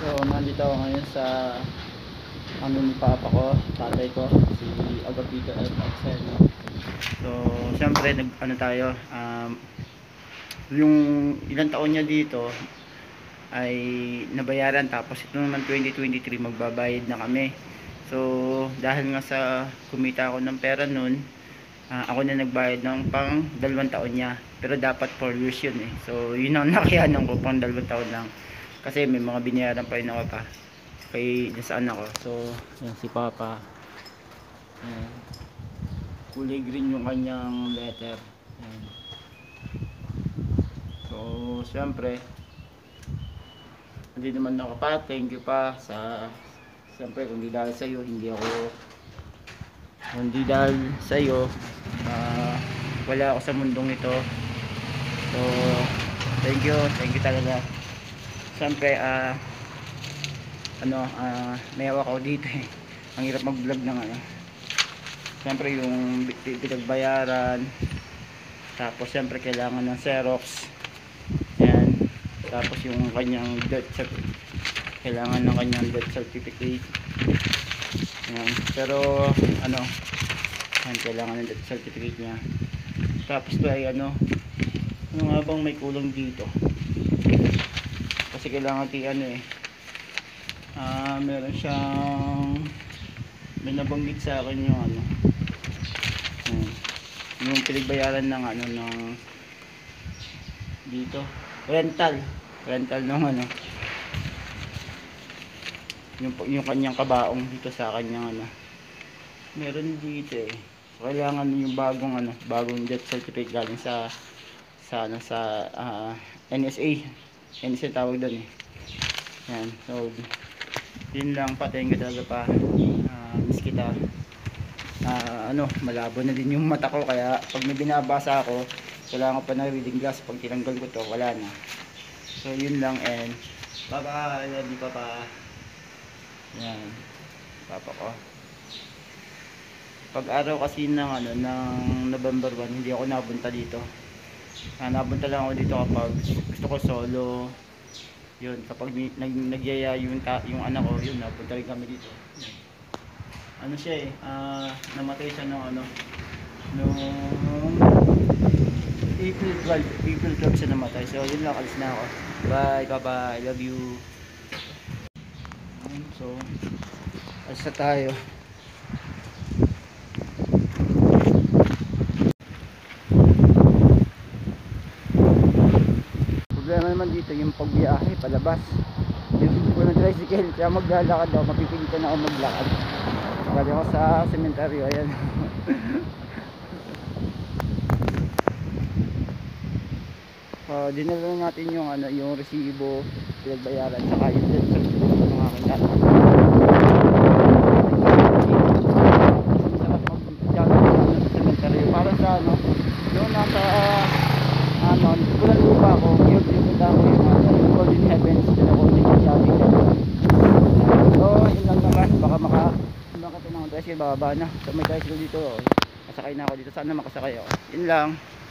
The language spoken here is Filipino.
So, nandito ako ngayon sa aming papa ko, tatay ko, si Agapito at Axel. So, syempre, ano tayo, yung ilang taon niya dito ay nabayaran, tapos ito naman 2023 magbabayad na kami. So, dahil nga sa kumita ako ng pera nun, ako na nagbayad ng pang 2 taon niya, pero dapat 4 years yun eh. So, yun ang nakayanan ko, pang 2 taon lang, kasi may mga binayaran pa rin ako pa kay nasaan ako. So, yan si papa, yan. Kulay green yung kanyang letter, yan. So, syempre hindi naman ako pa, thank you pa sa, syempre kung di dahil sa'yo, hindi dahil sa'yo, wala ako sa mundong ito. So, thank you talaga. Syempre, may hawak ako dito eh. Ang hirap mag vlog ng syempre yung pinagbayaran, tapos syempre kailangan ng Xerox, yan. Tapos yung kanyang kailangan ng kanyang death certificate, yan. Pero yan, kailangan ng death certificate niya. Tapos to ay ano nga bang may kulang dito, kasi kailangan meron siyang, may nabanggit sa akin yung yung pinagbayaran ng ng dito, rental ng yung kanyang kabaong dito sa kanyang meron dito eh. So, kailangan yung bagong death certificate galing sa NSA tawag doon eh. Yan, so yun lang pa, thank you talaga pa. Miss kita. Malabo na din yung mata ko, kaya pag may binabasa ako kailangan ko pa ng reading glass. Pag tinanggal ko to, wala na. So yun lang, and bye bye, love you papa. Yan, papa ko. Pag araw kasi ng November 1, hindi ako napunta dito. Napunta lang ako dito kapag gusto ko solo. Yun, kapag nagyaya yung anak ko, yun, napunta rin kami dito. Siya eh, namatay siya noong April 12 siya namatay. So yun lang, alis na ako. Bye papa, I love you. So alis na tayo. Problema naman dito yung pagbiyahe palabas. Bibili ko ng tricycle, kaya maglalakad ako, mapipilitan na ako maglakad. Galing ako sa sementeryo, ayan. Dinala na natin yung resibo, pinagbayaran, saka yung death certificate ng aking tatay. Sarap mag-jogging sa sementeryo, para sa yung nasa Kulalua ako, yung punta ko yung Golden Heavens, din ako nag-jogging. So yun lang naman, baka makita ng tricycle, bababa na. So may tricycle dito, masakay na ako dito, sana makasakay ako. Yun lang.